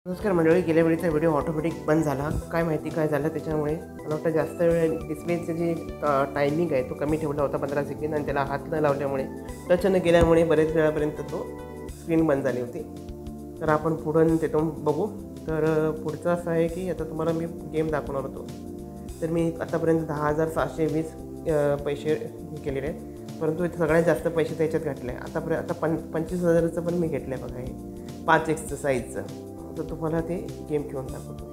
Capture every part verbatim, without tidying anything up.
नमस्कार मंडळी, गेल्या वेळीचा व्हिडिओ ऑटोमॅटिक बंद झाला. काय माहिती काय झालं त्याच्यामुळे. मला वाटतं जास्त वेळ डिस्प्लेचं जे टायमिंग आहे तो कमी ठेवला होता, पंधरा सेकंड, आणि त्याला हात न लावल्यामुळे, टच न केल्यामुळे बरेच वेळापर्यंत तो स्क्रीन बंद झाली होती. तर आपण पुढून तिथून बघू. तर पुढचं असं आहे की आता तुम्हाला मी गेम दाखवणार होतो. तर मी आतापर्यंत दहा हजार सहाशे वीस पैसे केलेले आहेत, परंतु इथे सगळ्यात जास्त पैसे त्याच्यात घातले आहे. आतापर्यंत आता पं पंचवीस हजाराचं पण मी घेतलं आहे बघा, हे पाच एक्सचं साईजचं. तर तुम्हाला ते गेम खेळून दाखवतो.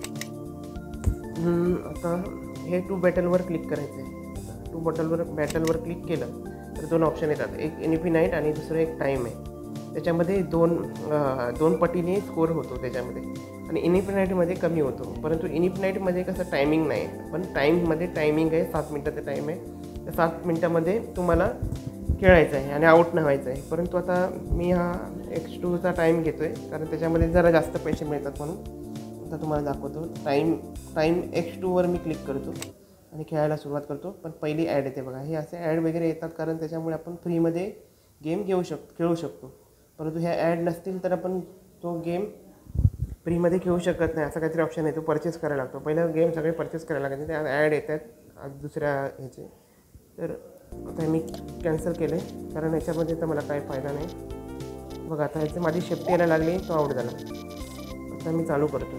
आता हे टू बॅटलवर क्लिक करायचं आहे. टू बॅटलवर बॅटलवर क्लिक केलं तर दोन ऑप्शन येतात, एक इन्फिनाईट आणि दुसरं एक टाईम आहे. त्याच्यामध्ये दोन दोन पटीने स्कोर होतो त्याच्यामध्ये, आणि इन्फिनाईटमध्ये कमी होतो. परंतु इन्फिनाईटमध्ये कसं टायमिंग नाही, पण टाईममध्ये टायमिंग आहे, सात मिनटाचा टाईम आहे. त्या सात मिनटामध्ये तुम्हाला खेळायचं आहे आणि आऊट नाही व्हायचं आहे. परंतु आता मी हा एक्स टूचा टाईम घेतो आहे, कारण त्याच्यामध्ये जरा जास्त पैसे मिळतात म्हणून. आता तुम्हाला दाखवतो. टाईम टाईम एक्स टूवर मी क्लिक करतो आणि खेळायला सुरुवात करतो. पण पहिली ॲड येते बघा, हे असे ॲड वगैरे येतात, कारण त्याच्यामुळे आपण फ्रीमध्ये गेम घेऊ शकतो खेळू शकतो. परंतु ह्या ॲड नसतील तर आपण तो गेम फ्रीमध्ये खेळू शकत नाही. असं काहीतरी ऑप्शन आहे, तो परचेस करायला लागतो. पहिलं गेम सगळे परचेस करायला लागायचे, त्या ॲड येतात दुसऱ्या ह्याचे. तर आता मी कॅन्सल केलं आहे, कारण याच्यामध्ये तर मला काही फायदा नाही. बघा आता ह्याचं माझी शेफ्टी यायला लागली, तो आऊट झाला. आता मी चालू करतो.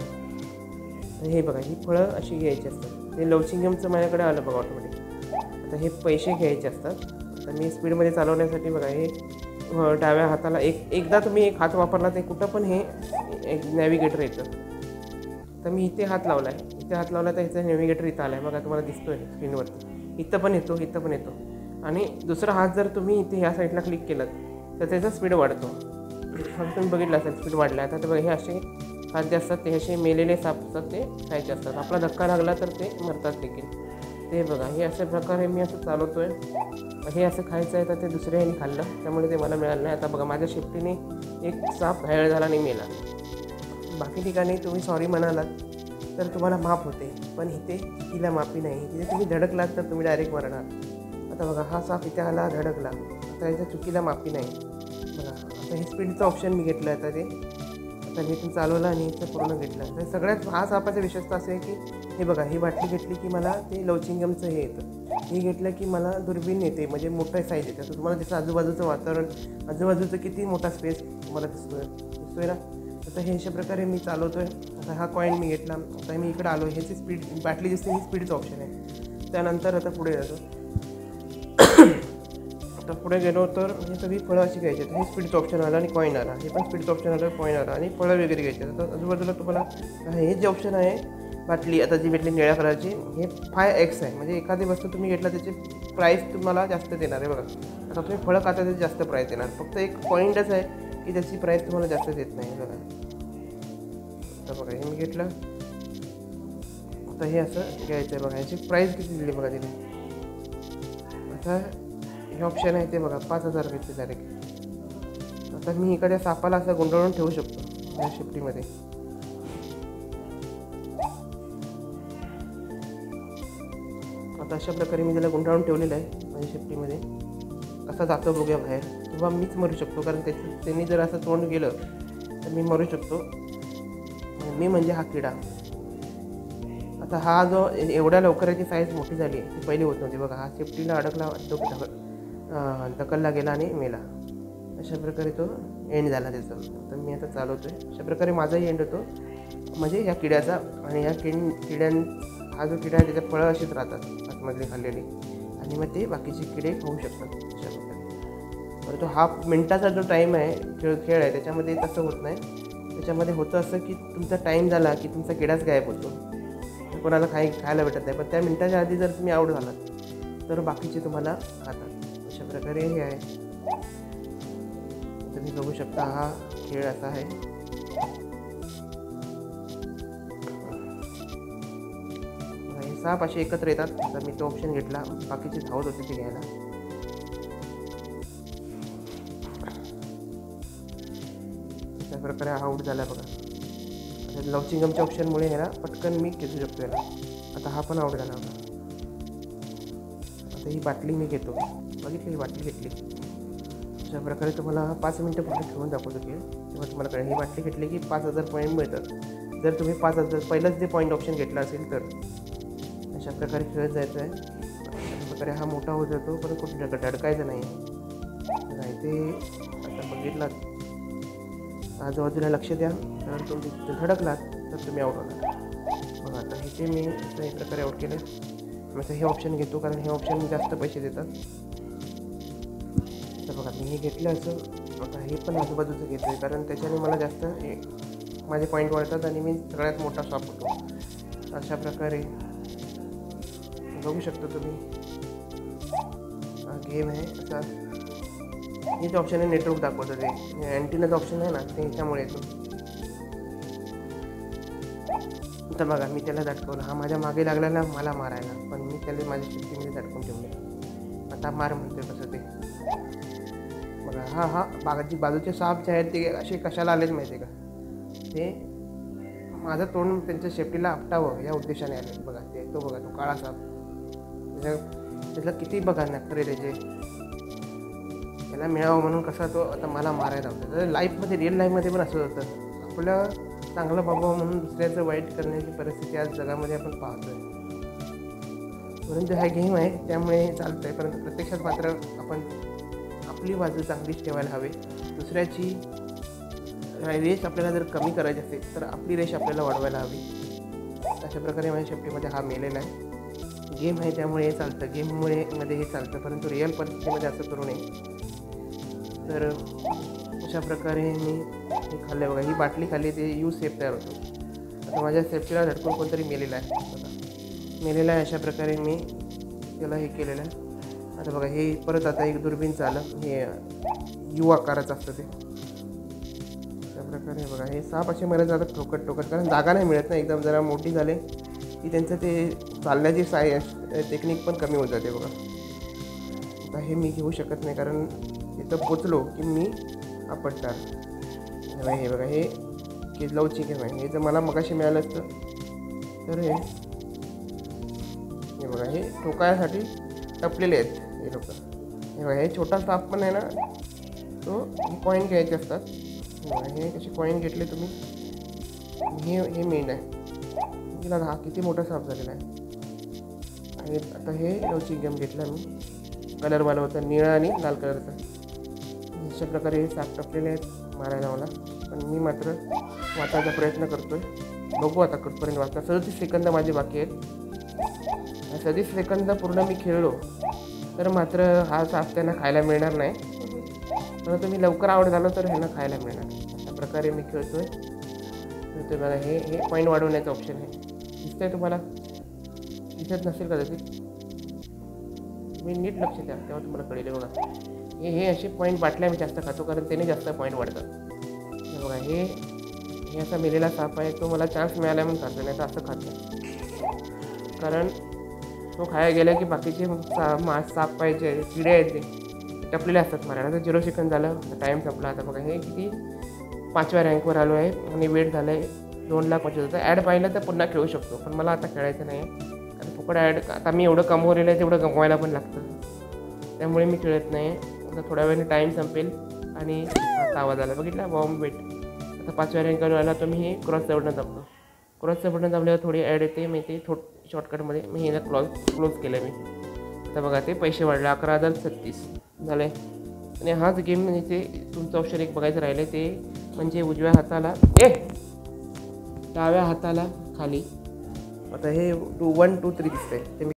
तर हे बघा, ही फळं अशी घ्यायची असतात. हे लवचिंगमचं माझ्याकडे आलं बघा ऑटोमॅटिक. आता हे पैसे घ्यायचे असतात. तर मी स्पीडमध्ये चालवण्यासाठी बघा, हे डाव्या हाताला एक एकदा तुम्ही एक हात वापरला ते कुठं पण हे एक नॅव्हिगेटर येतं. तर मी इथे हात लावला आहे, इथे हात लावला तर ह्याचा नॅव्हिगेटर इथं आला आहे बघा, तुम्हाला दिसतो आहे स्क्रीनवरती. इथं पण येतो, इथं पण येतो. आणि दुसरा हात जर तुम्ही इथे ह्या साईडला क्लिक केलं तर त्याचा स्पीड वाढतो. फक्त तुम्ही बघितलं असेल स्पीड वाढला. आता ते बघा, हे असे हात जे असतात ते असे मेलेले साप असतात, ते खायचे असतात. आपला धक्का लागला तर ते मरतात देखील. ते बघा, हे अशा प्रकारे मी असं चालवतो आहे. हे असं खायचं आहे तर ते दुसऱ्या ह्याने खाल्लं, त्यामुळे ते मला मिळालं नाही. आता बघा, माझ्या शेफ्टीने एक साप घायल झाला आणि मेला. बाकी ठिकाणी तुम्ही सॉरी म्हणालात तर तुम्हाला माफ होते, पण इथे तिला माफी नाही. तिथे तुम्ही धडकलात तर तुम्ही डायरेक्ट मरणार. आता बघा, हा साप इथे आला, धडकला. आता याच्या चुकीला माफी नाही बघा. आता हे स्पीडचं ऑप्शन मी घेतलं. आता ते आता मी इथून चालवलं आणि इथं पूर्ण घेतलं. तर सगळ्यात हा सापाचा विशेषता असं आहे की हे बघा, ही बाटली घेतली की मला ते लवचिंगमचं हे येतं. हे घेतलं की मला दुर्बीण येते, म्हणजे मोठं साईज येते. तर तुम्हाला दिसतं आजूबाजूचं वातावरण, आजूबाजूचं किती मोठा स्पेस तुम्हाला दिसतोय दिसतोय ना. आता हे अशा प्रकारे मी चालवतो आहे. आता हा कॉईन मी घेतला. आता मी इकडे आलो, ह्याची स्पीड बाटली दिसते, ही स्पीडचं ऑप्शन आहे. त्यानंतर आता पुढे जातो. आता पुढे गेलो तर हे सगळी फळं अशी घ्यायची. हे स्पीडचं ऑप्शन आलं आणि कॉईन आला. हे पण स्पीडचं ऑप्शन आलं, कॉईन आला, आणि फळं वगैरे घ्यायचे. आता आजूबाजूला तुम्हाला हे जे ऑप्शन आहे, बाटली आता जी भेटली निळ्या कलरची, हे फाय एक्स आहे. म्हणजे एखादी वस्तू तुम्ही घेतला त्याची प्राईस तुम्हाला जास्त देणार आहे बघा. आता तुम्ही फळं खाता त्याची जास्त प्राईस देणार. फक्त एक पॉईंटच आहे की त्याची प्राईस तुम्हाला जास्त देत नाही बघा. आता बघा, हे मी घेतलं. आता हे असं घ्यायचं आहे बघा, ह्याची प्राईस किती दिली बघा तिने. आता हे ऑप्शन आहे ते बघा, पाच हजार घेतले डायरेक्ट. आता मी एखाद्या सापाला असं गुंडाळून ठेवू शकतो या शिफ्टीमध्ये. आता अशा प्रकारे मी त्याला गुंडाळून ठेवलेलं आहे माझ्या शिफ्टीमध्ये. कसा जातो बघूया बाहेर, किंवा मीच मरू शकतो, कारण त्याची त्यांनी जर असं तोंड गेलं तर मी मरू शकतो. मी म्हणजे हा किडा. आता हा जो एवढ्या लवकर याची साईज मोठी झाली आहे, ती पहिली होत नव्हती बघा. हा सेफ्टीला अडकला, तो ढकल ढकलला गेला आणि मेला. अशा प्रकारे तो एंड झाला त्याचा. तर मी आता चालवतो आहे. अशा प्रकारे माझाही एंड होतो, म्हणजे या किड्याचा. आणि ह्या किड किड्यां हा जो किडा आहे त्याच्या फळं अशीच राहतात आतमधली खाल्लेली, आणि मग ते बाकीचे किडे खाऊ शकतात अशा प्रकारे. परंतु हा मिनटाचा जो टाईम आहे, खेळ खेळ आहे, त्याच्यामध्ये तसं होत नाही. त्याच्यामध्ये होतं असं की तुमचा टाईम झाला की तुमचा किडाच गायब होतो, कोणाला खाय खायला भेटत नाही. पण त्या मिनटाच्या आधी जर तुम्ही आऊट झालात तर बाकीचे तुम्हाला खातात. अशा प्रकारे हे आहे. तुम्ही बघू शकता, हा खेळ असा आहे. हे साप असे एकत्र येतात. तर मी तो ऑप्शन घेतला, बाकीचे धावत होते ते घ्यायला. अशा प्रकारे हा आऊट झाला बघा. लवचिंगमच्या ऑप्शनमुळे ह्याला पटकन मी खेचू शकतो याला. आता हा पण आऊट झाला बघा. आता ही बाटली मी घेतो, बघितली ही बाटली घेतली. अशा प्रकारे तुम्हाला पाच मिनटं पुढे ठेवून दाखवतो की तेव्हा तुम्हाला कळेल. ही बाटली घेतली की पाच हजार पॉईंट मिळतात. जर तुम्ही पाच हजार पहिलंच जे पॉईंट ऑप्शन घेतला असेल तर अशा प्रकारे खेळत जायचं आहे. अशा प्रकारे हा मोठा होत जातो, पण कुठे अडकायचं नाही. ते आता बघितलात, आजूबाजूला लक्ष द्या. तर तुम्ही धडकलात तर तुम्ही आउट होणार. मग आता इथे मी असं एक प्रकारे आउट केलं. असं हे ऑप्शन घेतो कारण हे ऑप्शन जास्त पैसे देतात. तर बघा मी हे घेतलं असं. आता हे पण आजूबाजूचं घेतो आहे कारण त्याच्याने मला जास्त हे माझे पॉईंट वाढतात आणि मी सगळ्यात मोठा शॉप होतो. अशा प्रकारे बघू शकता तुम्ही. हा गेम आहे असा. हे जे ऑप्शन आहे नेटवर्क दाखवतं, ते अँटीनाचं ऑप्शन आहे ना, ते ह्याच्यामुळे येतो. तर बघा मी त्याला झटकवलं. हा माझ्या मागे लागलेला मला मारायला, पण मी त्याला माझ्या शक्तीमध्ये झटकून ठेवले. आता मार म्हणतोय कसं ते बघा. हा हा बागाची बाजूचे साप जे आहेत ते असे कशाला आलेच माहिती आहे का, ते माझं तोंड त्यांच्या शेपटीला आपटावं या उद्देशाने आले. बघा ते तो बघा तो काळा साप, त्याच्या त्याला किती बघा नखरे त्याचे, त्याला मिळावं म्हणून कसा तो आता मला मारायला होतं. तर लाईफमध्ये रिअल लाईफमध्ये पण असं होतं. आपलं चांगलं बाबा म्हणून दुसऱ्याचं वाईट करण्याची परिस्थिती आज जगामध्ये आपण पाहतोय. परंतु हा गेम आहे त्यामुळे चालतं आहे, परंतु प्रत्यक्षात मात्र आपण आपली बाजू चांगलीच ठेवायला हवे. दुसऱ्याची रेश आपल्याला जर कमी करायची असेल तर आपली रेश आपल्याला वाढवायला हवी. अशा प्रकारे माझ्या शेपटीमध्ये हा मेलेला आहे. गेम आहे त्यामुळे हे चालतं, गेममुळे मध्ये हे चालतं, परंतु रिअल परिस्थितीमध्ये असं करू नये. तर अशा प्रकारे मी हे खाल्लं. बघा ही बाटली खाल्ली, ते यू सेफ तयार होतो. आता माझ्या सेफ्टीला झटकून कोणतरी मेलेला आहे. बघा मेलेला आहे. अशा प्रकारे मी त्याला हे केलेलं आहे. आता बघा हे परत आता एक दुर्बीनचं आलं, हे यू आकाराचं असतं ते. अशा प्रकारे बघा हे साप असे मरत जातात ठोकत ठोकत, कारण जागा नाही मिळत ना. एकदम जरा मोठी झाले की त्यांचं ते चालण्याची साय टेक्निक पण कमी होत जाते. बघा आता हे मी घेऊ शकत नाही कारण इथं पोचलो की मी आपटणार. हे बघा हे किल्लावची गेम आहे. हे जर मला मगाशी मिळालं असतं तर हे हे बघा हे ठोकायसाठी टपलेले आहेत हे लोक. हे बघा हे छोटा साप पण आहे ना, तो हे कॉईन घ्यायचे असतात. हे कसे कॉईन घेतले तुम्ही. हे हे मेंढ आहे. तिला हा किती मोठा साप झालेला आहे. आणि आता हे लवचिक गेम घेतला मी. कलरवाला होता निळा आणि लाल कलरचा. अशा प्रकारे हे साप टपलेले आहेत मारायला मला, पण मी मात्र वाचायचा प्रयत्न करतोय. बघू आता कुठपर्यंत वाचता. सदतीस सेकंद माझे बाकी आहेत. सदतीस सेकंद पूर्ण मी खेळलो तर मात्र हा साप त्यांना खायला मिळणार नाही, परंतु मी लवकर आवड झालो तर ह्यांना खायला मिळणार. अशा प्रकारे मी खेळतोय. तर बघा हे हे पॉईंट वाढवण्याचं ऑप्शन आहे. दिसतंय तुम्हाला? दिसत नसेल कदाचित, मी नीट लक्ष द्या तेव्हा तुम्हाला कळेल. बघा हे हे असे पॉईंट बाटल्या मी जास्त खातो कारण त्याने जास्त पॉईंट वाढतात. हे बघा हे हे असा मेलेला साप आहे, तो मला चान्स मिळाला म्हणून खातो, नाही तर असं खात नाही. कारण तो खायला गेला की बाकीचे सा मास साप पाहिजे किडे आहेत ते टपलेले असतात मारायला. तर झिरो सेकंद झालं, टाईम संपला. आता बघा हे किती पाचव्या रँकवर आलो आहे आणि वेट झालं आहे दोन लाख पंचवीस हजार. ॲड पाहिलं तर पुन्हा खेळू शकतो, पण मला आता खेळायचं नाही आहे कारण फुकट ॲड. आता मी एवढं कमवलेलं आहे तेवढं कमवायला पण लागतं, त्यामुळे मी खेळत नाही. आता थोड्या वेळाने टाईम संपेल आणि आता आवाज आला बघितला बॉम्ब वेट. आता पाचव्या रँकवर आला तर मी हे क्रॉसचं बटन दाबतो. क्रॉसचं बटन दाबल्यावर थोडी ॲड येते, मी ते थोड शॉर्टकटमध्ये मी हे क्लॉज क्लोज केलं मी. आता बघा ते पैसे वाढले अकरा हजार छत्तीस झालं आहे. आणि हाच गेम म्हणजे तुमचं ऑप्शन एक बघायचं राहिलं ते म्हणजे उजव्या हाताला ए डाव्या हाताला खाली. आता हे टू वन टू थ्री दिसतंय ते